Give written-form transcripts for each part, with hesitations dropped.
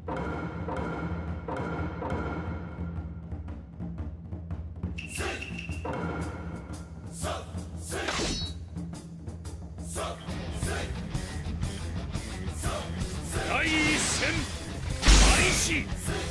第一戦開始。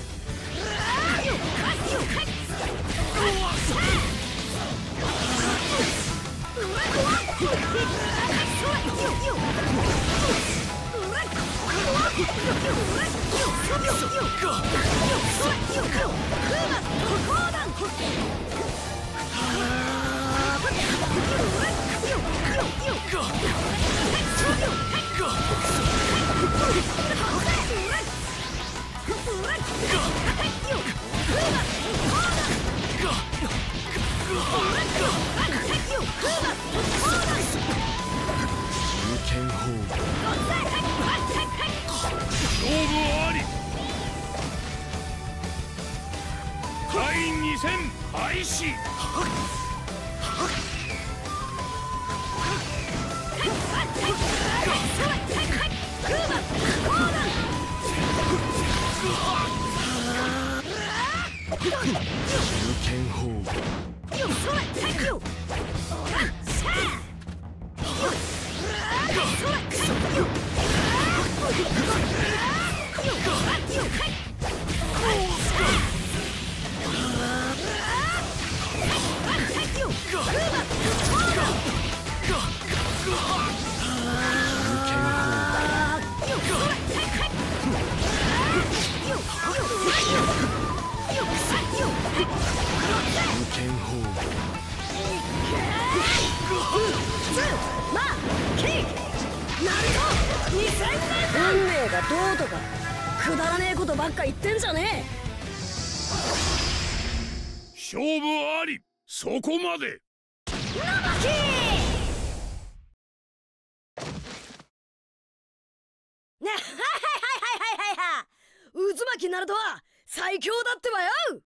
勝負あり。第二戦開始。 運命がどうとかくだらねえことばっか言ってんじゃねえ。 勝負あり。そこまで。 渦巻きナルトは最強だってばよ。